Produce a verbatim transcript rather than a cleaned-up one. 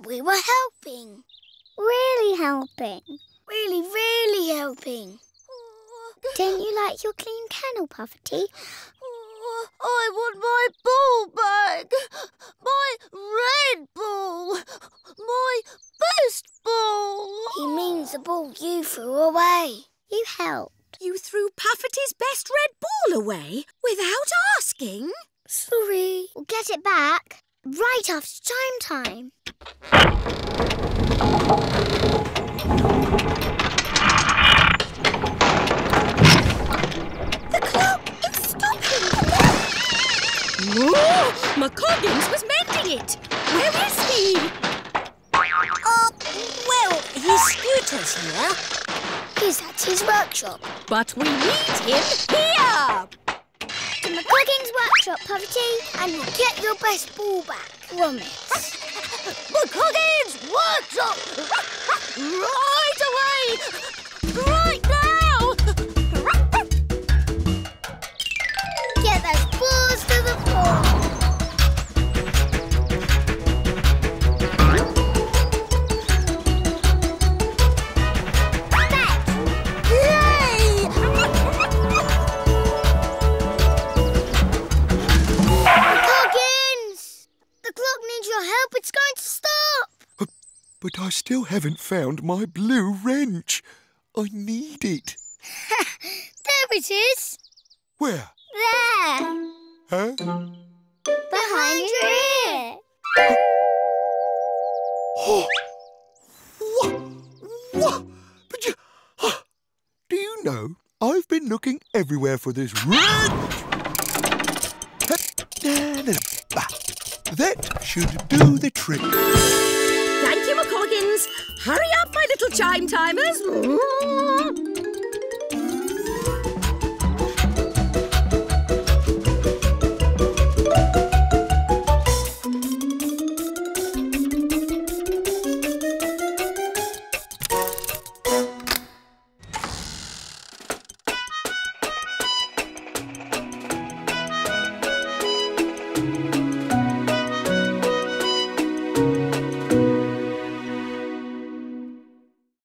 we were helping. Really helping? Really, really helping. Don't you like your clean kennel, Pufferty? I want my ball back. My red ball. My best ball. He means the ball you threw away. You helped. You threw Pufferty's best red ball away without asking? Sorry. We'll get it back right after chime time. The clock is stopping. Oh, McCoggins was mending it. Where is he? Uh, well, his scooter's here. He's at his workshop. But we need him here. To McCoggins' workshop, Pufferty, And you'll get your best ball back. Promise. McCoggins' workshop! Right away! Right now! Get those balls to the floor. It's going to stop! Uh, but I still haven't found my blue wrench. I need it. There it is. Where? There. Huh? Behind your ear. Oh! What? What? But you... Oh, do you know, I've been looking everywhere for this wrench. That should do the trick. Thank you, McCoggins. Hurry up, my little chime timers.